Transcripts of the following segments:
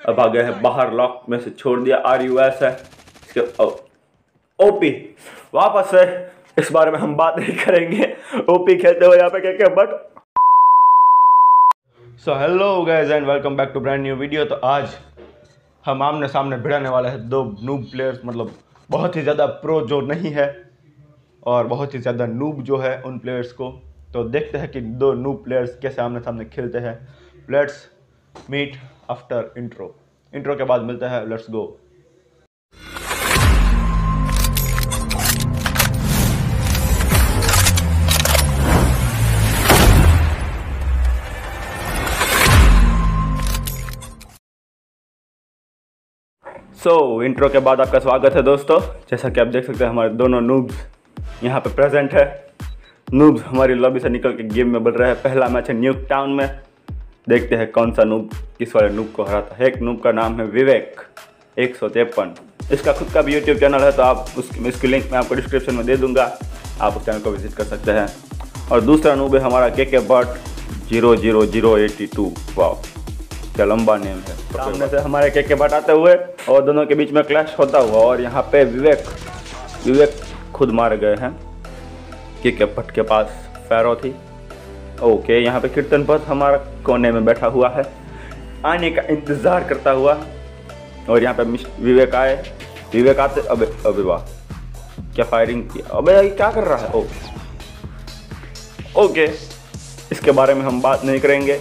अब आ गए हैं बाहर, लॉक में से छोड़ दिया। RUS है इसके OP वापस है। इस बारे में हम बात नहीं करेंगे। OP खेलते हुए यहाँ पे क्या but so hello guys and welcome back to brand new video. तो आज हम आमने सामने भिड़ाने वाले हैं दो नूब प्लेयर्स, मतलब बहुत ही ज़्यादा प्रो जो नहीं है और बहुत ही ज़्यादा नूब जो है उन प्लेयर्स को। तो देखते हैं कि दो नूब प्लेयर्स कैसे आमने सामने खेलते हैं। लेट्स मीट आफ्टर इंट्रो के बाद मिलते हैं। Let's go. इंट्रो के बाद आपका स्वागत है दोस्तों। जैसा कि आप देख सकते हैं हमारे दोनों नूब्स यहाँ पे प्रेजेंट है। नूब्स हमारी लॉबी से निकल के गेम में बढ़ रहे हैं। पहला मैच है न्यूक टाउन में। देखते हैं कौन सा नूब किस वाले नूब को हराता है। एक नूब का नाम है विवेक 153। इसका खुद का भी यूट्यूब चैनल है, तो आप इसकी लिंक मैं आपको डिस्क्रिप्शन में दे दूंगा, आप उस चैनल को विजिट कर सकते हैं। और दूसरा नूब है हमारा KK बट 00082। वाह क्या लंबा नेम है। सामने से हमारे KK बट आते हुए और दोनों के बीच में क्लैश होता हुआ, और यहाँ पे विवेक खुद मारे गए हैं। KK बट के पास फैरो थी। ओके, यहाँ पे कीर्तन पथ हमारा कोने में बैठा हुआ है, आने का इंतजार करता हुआ। और यहाँ पे विवेक आए। विवेक आते अबे वाह क्या फायरिंग की। अबे ये क्या कर रहा है। ओके, इसके बारे में हम बात नहीं करेंगे।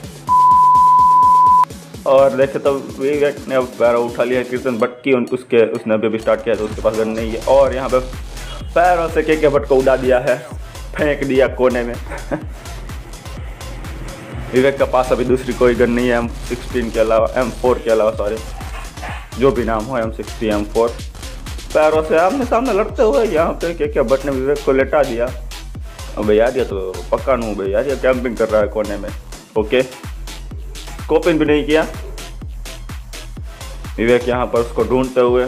और देखे तो विवेक ने अब पैरों उठा लिया है कीर्तन बट की, उसने अभी स्टार्ट किया तो उसके पास गन नहीं है। और यहाँ पे पैरों से KK बट को उड़ा दिया है, फेंक दिया कोने में। विवेक के पास अभी दूसरी कोई गन नहीं है M16 के अलावा, M4 के अलावा, सॉरी जो भी नाम हो, M60 M4। पैरों से आमने सामने लड़ते हुए यहाँ पे KK बट ने विवेक को लेटा दिया। अबे यार ये तो पक्का नूब है यार, ये कैंपिंग कर रहा है कोने में। ओके, स्कोपिंग भी नहीं किया विवेक यहाँ पर उसको ढूंढते हुए।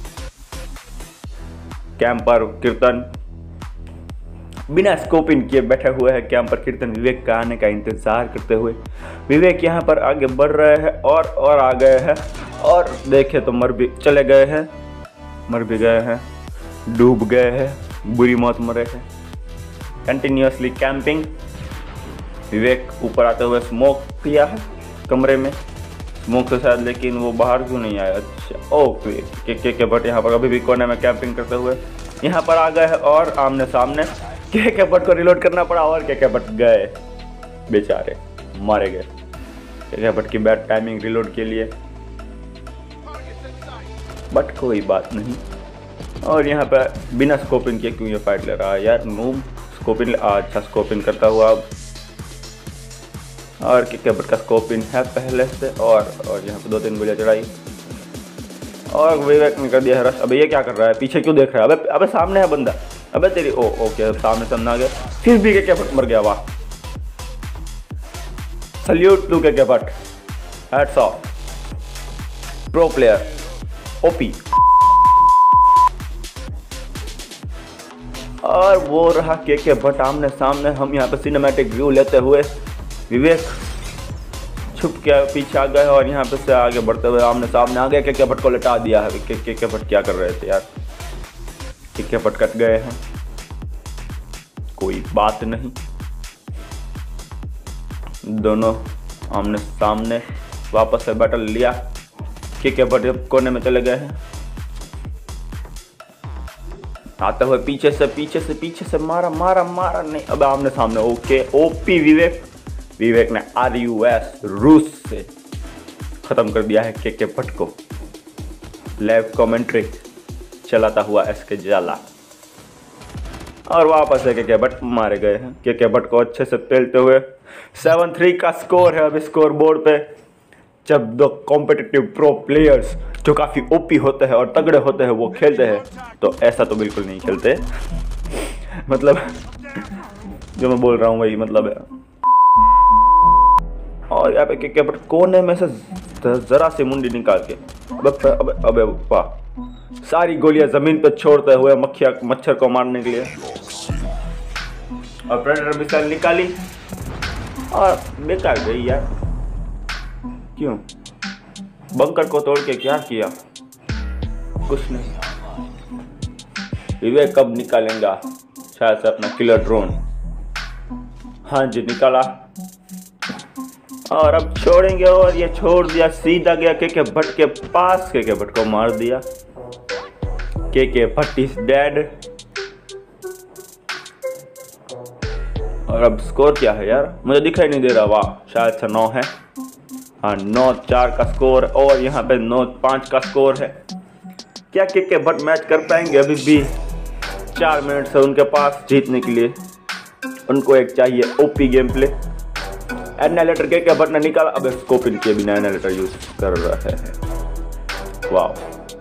कैंपर कीर्तन बिना स्कोपिंग किए बैठे हुए हैं। कैंपर कीर्तन विवेक का आने का इंतजार करते हुए। विवेक यहाँ पर आगे बढ़ रहे हैं और आ गए हैं, और देखे तो मर भी चले गए हैं, मर भी गए हैं, डूब गए हैं, बुरी मौत मरे हैं। Continuously camping. विवेक ऊपर आते हुए स्मोक किया है कमरे में, स्मोक से शायद, लेकिन वो बाहर क्यों नहीं आया। अच्छा ओके, KK बट यहाँ पर अभी भी कोने में कैंपिंग करते हुए यहाँ पर आ गए हैं और आमने सामने। KK बट को रिलोड करना पड़ा और KK बट गए, बेचारे मारे गए। KK बट की बैड टाइमिंग रिलोड के लिए, बट कोई बात नहीं। और यहाँ पे बिना स्कोपिंग के क्यों ये फाइट ले रहा है यार नूब। स्कोपिंग, अच्छा स्कोपिंग करता हुआ। और KK बट का स्कोपिंग है पहले से। और यहाँ पे 2-3 गोलियां चढ़ाई और विवेक ने कर दिया है रश। अबे ये क्या कर रहा है, पीछे क्यों देख रहा है। अबे सामने है बंदा। अबे तेरी ओके, सामने से आ गया, फिर भी KK बट मर गया। वाह, salute to KK Bhatt, hats off, pro player, OP। और वो रहा KK बट आमने सामने। हम यहाँ पे सिनेमैटिक व्यू लेते हुए विवेक छुप के पीछे आ गए और यहाँ पे से आगे बढ़ते हुए आमने सामने आ गए। KK बट को लटा दिया है। KK बट क्या कर रहे थे यार, KK बट कट गए हैं, कोई बात नहीं। दोनों आमने सामने वापस से बैटल लिया। KK बट कोने में चले गए हैं। आते हुए पीछे से मारा नहीं। अब आमने सामने। ओके, OP विवेक ने RUS रूस से खत्म कर दिया है KK बट को। लाइव कमेंट्री चलाता हुआ SK जाला। और वापस से KK बट मारे गए हैं। KK बट को अच्छे से पेलते हुए 7-3 का स्कोर है अब स्कोर बोर्ड पे। जब दो कॉम्पिटिटिव प्रो प्लेयर्स जो काफ़ी OP होते हैं और तगड़े होते हैं वो खेलते हैं, तो ऐसा तो बिल्कुल नहीं खेलते। मतलब जो मैं बोल रहा हूँ वही मतलब है। और यहाँ पे KK बट कोने में से जरा सी मुंडी निकाल के अबे वाह, सारी गोलियां जमीन पे छोड़ते हुए मच्छर को मारने के लिए। और प्रेडेटर मिसाइल निकाली और बेकार गई यार। क्यों बंकर को तोड़ के क्या किया? कुछ नहीं। विवेक कब निकालेंगा शायद से अपना किलर ड्रोन? हाँ जी निकाला, और अब छोड़ेंगे, और ये छोड़ दिया, सीधा गया के भट्ट के पास, के भट्ट को मार दिया। के भट्ट इज डेड। और अब स्कोर क्या है यार, मुझे दिखाई नहीं दे रहा। वाह, शायद से 9 है। हाँ 9-4 का स्कोर, और यहाँ पे 9-5 का स्कोर है। क्या के भट्ट मैच कर पाएंगे? अभी भी 4 मिनट से उनके पास जीतने के लिए। उनको एक चाहिए ओपी गेम प्ले। एनालेटर के भट्ट ने निकाला, अब स्कोप इनके बिना एनालेटर यूज कर रहे हैं। वाह,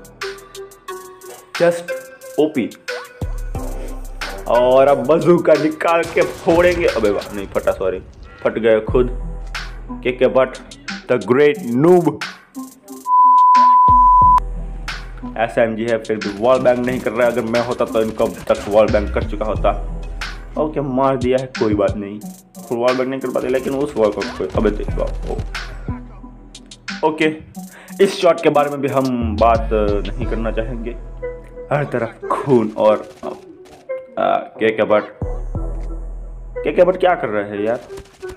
जस्ट ओपी। और अब बंदूक निकाल के फोड़ेंगे। अबे वाह, नहीं फटा, सॉरी, फट गए खुद। K Bhatt the great noob. SMG है फिर भी वॉल बैंग नहीं कर रहा है। अगर मैं होता तो इनको अब तक वॉल बैंग कर चुका होता। ओके मार दिया है, कोई बात नहीं। फुल वॉल बैंग नहीं कर पाते, लेकिन उस वॉल को अबे देखो। ओके, इस शॉट के बारे में भी हम बात नहीं करना चाहेंगे। हर तरफ खून। और के भट्ट क्या कर रहे हैं यार?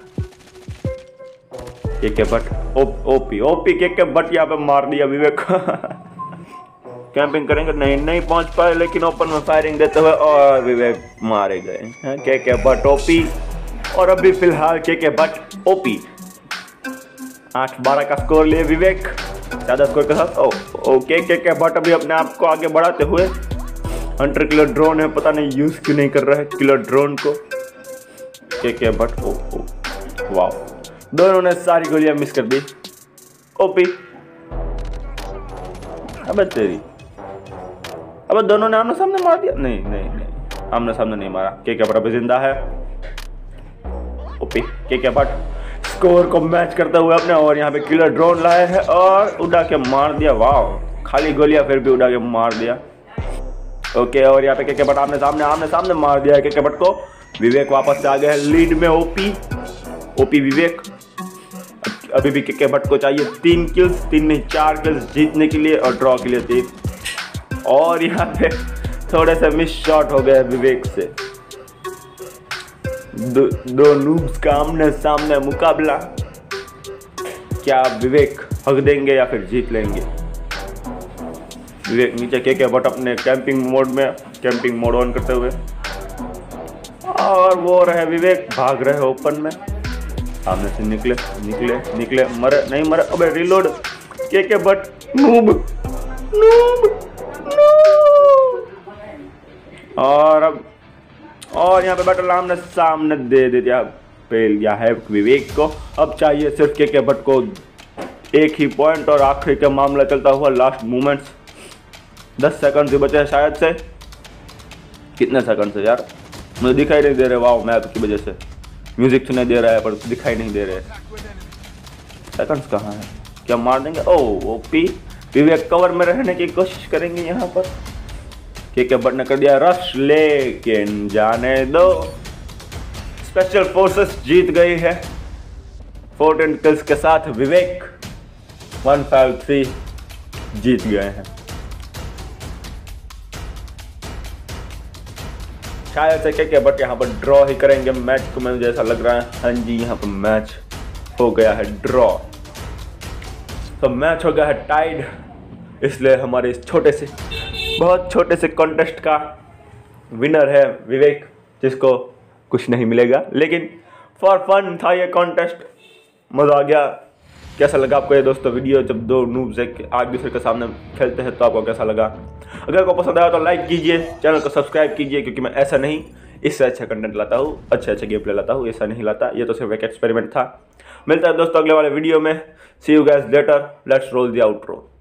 के भट्ट ओपी के भट्ट यहाँ पे मार दिया विवेक को। कैंपिंग करेंगे, नहीं पहुंच पाए, लेकिन ओपन में फायरिंग देते हुए और विवेक मारे गए। के भट्ट ओपी। और अभी फिलहाल के भट्ट ओपी। 8-12 का स्कोर लिए विवेक, ज्यादा स्कोर के साथ। के भट्ट अभी अपने आप को आगे बढ़ाते हुए। हंटर किलर ड्रोन है, पता नहीं यूज क्यों नहीं कर रहा है किलर ड्रोन को। के भट्ट वाह, दोनों ने सारी गोलियां मिस कर दी। ओपी। अबे तेरी, अबे दोनों ने आमने सामने मार दिया। नहीं, आमने सामने नहीं मारा। के भट्ट अभी जिंदा है। ओपी। के भट्ट स्कोर को मैच करते हुए अपने, और यहाँ पे किलर ड्रोन लाए हैं और उड़ा के मार दिया। वाह, खाली गोलियां फिर भी उड़ा के मार दिया। ओके, और यहाँ पे के भट्ट आमने सामने मार दिया है के भट्ट को। विवेक वापस से आ गया है लीड में। ओपी विवेक। अभी भी के भट्ट को चाहिए 3 किल्स, 3 नहीं 4 किल्स जीतने के लिए, और ड्रॉ के लिए 3। और यहाँ पे थोड़े से मिस शॉट हो गए विवेक से। दो नूब्स का आमने सामने मुकाबला। क्या विवेक हक देंगे या फिर जीत लेंगे? विवेक नीचे के भट्ट अपने कैंपिंग मोड ऑन करते हुए, और वो रहे विवेक भाग रहे ओपन में। सामने से निकले, मरे नहीं मरे। अबे रिलोड। के भट्ट नूब। और यहाँ पे बैटल आमने सामने दे दिया, फेल गया है विवेक को। अब चाहिए सिर्फ के भट्ट को एक ही पॉइंट, और आखिरी का मामला चलता हुआ लास्ट मोमेंट्स। 10 सेकंड से बचे हैं शायद से। कितने सेकंड से यार, मुझे दिखाई नहीं दे रहे। वाह, मैप की वजह से म्यूजिक सुनाई दे रहा है पर दिखाई नहीं दे रहे। सेकंड्स कहाँ है? क्या मार देंगे? ओपी। विवेक कवर में रहने की कोशिश करेंगे यहाँ पर। के भट्ट ने कर दिया रश, लेकिन जाने दो। स्पेशल फोर्सेस जीत गई है 14 किल्स के साथ। विवेक 153 जीत गए हैं। शायद से के भट्ट यहाँ पर ड्रॉ ही करेंगे मैच को, मुझे जैसा लग रहा है। हाँ जी, यहाँ पर मैच हो गया है ड्रॉ। तो मैच हो गया है टाइड, इसलिए हमारे इस बहुत छोटे से कॉन्टेस्ट का विनर है विवेक, जिसको कुछ नहीं मिलेगा, लेकिन फॉर फन था ये कॉन्टेस्ट। मज़ा आ गया। कैसा लगा आपको ये दोस्तों वीडियो, जब 2 नूब्स एक दूसरे के सामने खेलते हैं, तो आपको कैसा लगा? अगर आपको पसंद आया तो लाइक कीजिए, चैनल को सब्सक्राइब कीजिए, क्योंकि मैं ऐसा नहीं, इससे अच्छा कंटेंट लाता हूँ, अच्छे गेम प्ले लाता हूँ, ऐसा नहीं लाता। ये तो सिर्फ एक एक्सपेरिमेंट था। मिलता है दोस्तों अगले वाले वीडियो में। See you guys later, let's roll the outro.